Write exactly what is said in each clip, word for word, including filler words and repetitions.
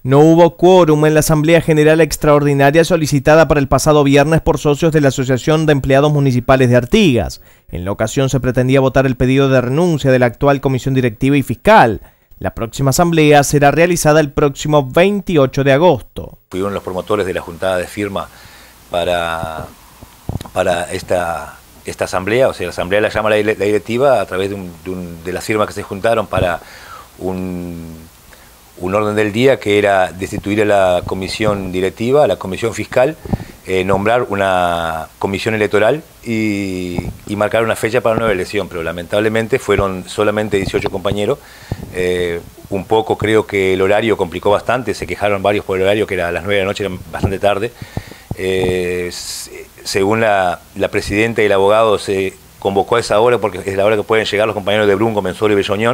No hubo quórum en la Asamblea General Extraordinaria solicitada para el pasado viernes por socios de la Asociación de Empleados Municipales de Artigas. En la ocasión se pretendía votar el pedido de renuncia de la actual Comisión Directiva y Fiscal. La próxima asamblea será realizada el próximo veintiocho de agosto. Fueron los promotores de la juntada de firma para, para esta, esta asamblea, o sea, la asamblea la llama la, la directiva a través de, un, de, un, de las firmas que se juntaron para un... un orden del día que era destituir a la comisión directiva, a la comisión fiscal, eh, nombrar una comisión electoral y, y marcar una fecha para una nueva elección, pero lamentablemente fueron solamente dieciocho compañeros. Eh, un poco creo que el horario complicó bastante, se quejaron varios por el horario, que era a las nueve de la noche, era bastante tarde. Eh, según la, la presidenta y el abogado, se convocó a esa hora porque es la hora que pueden llegar los compañeros de Brunco, Mensolo y Belloñón,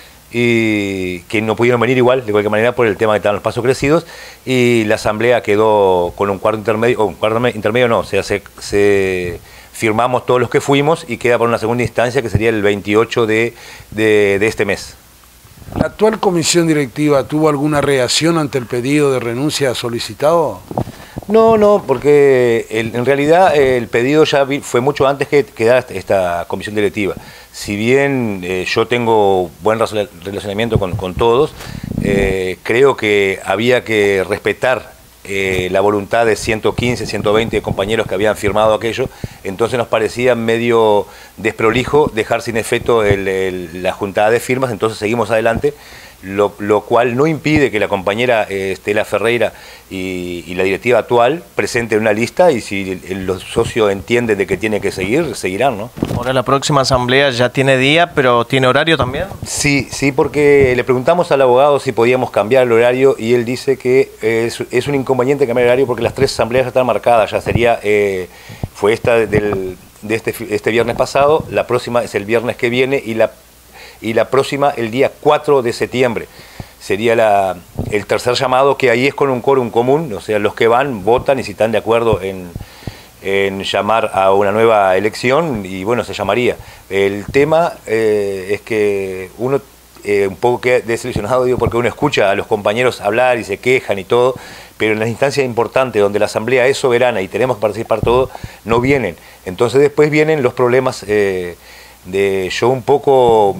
y que no pudieron venir igual, de cualquier manera, por el tema que estaban los pasos crecidos, y la asamblea quedó con un cuarto intermedio, o un cuarto intermedio no, o sea, se, se firmamos todos los que fuimos y queda por una segunda instancia que sería el veintiocho de, de, de este mes. ¿La actual comisión directiva tuvo alguna reacción ante el pedido de renuncia solicitado? No, no, porque el, en realidad el pedido ya vi, fue mucho antes que quedara esta comisión directiva. Si bien eh, yo tengo buen relacionamiento con, con todos, eh, creo que había que respetar eh, la voluntad de ciento quince, ciento veinte compañeros que habían firmado aquello, entonces nos parecía medio desprolijo dejar sin efecto el, el, la juntada de firmas, entonces seguimos adelante. Lo, lo cual no impide que la compañera eh, Estela Ferreira y, y la directiva actual presenten una lista, y si el, el, los socios entienden de que tiene que seguir, seguirán, ¿no? Ahora la próxima asamblea ya tiene día, pero ¿tiene horario también? Sí, sí, porque le preguntamos al abogado si podíamos cambiar el horario y él dice que es, es un inconveniente cambiar el horario porque las tres asambleas ya están marcadas, ya sería, eh, fue esta del, de este, este viernes pasado, la próxima es el viernes que viene y la y la próxima el día cuatro de septiembre. Sería la, el tercer llamado, que ahí es con un quórum común, o sea, los que van votan y si están de acuerdo en, en llamar a una nueva elección, y bueno, se llamaría. El tema eh, es que uno eh, un poco queda desilusionado, digo, porque uno escucha a los compañeros hablar y se quejan y todo, pero en las instancias importantes donde la asamblea es soberana y tenemos que participar todos, no vienen. Entonces después vienen los problemas eh, de yo un poco...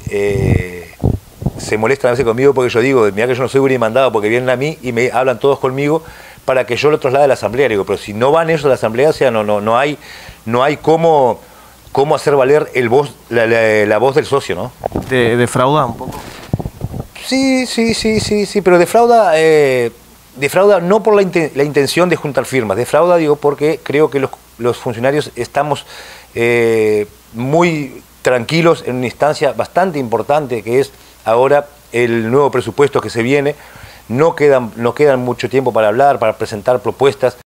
Eh, se molestan a veces conmigo porque yo digo, mira que yo no soy un mandado, porque vienen a mí y me hablan todos conmigo para que yo lo traslade a la asamblea. Digo, pero si no van ellos a la asamblea, o sea, no, no, no hay, no hay cómo, cómo hacer valer el voz, la, la, la voz del socio, ¿no? ¿De, defrauda un poco? Sí, sí, sí, sí, sí, pero defrauda, eh, defrauda no por la, inten la intención de juntar firmas, defrauda, digo, porque creo que los, los funcionarios estamos eh, muy tranquilos en una instancia bastante importante que es ahora el nuevo presupuesto que se viene. No quedan, no quedan mucho tiempo para hablar, para presentar propuestas.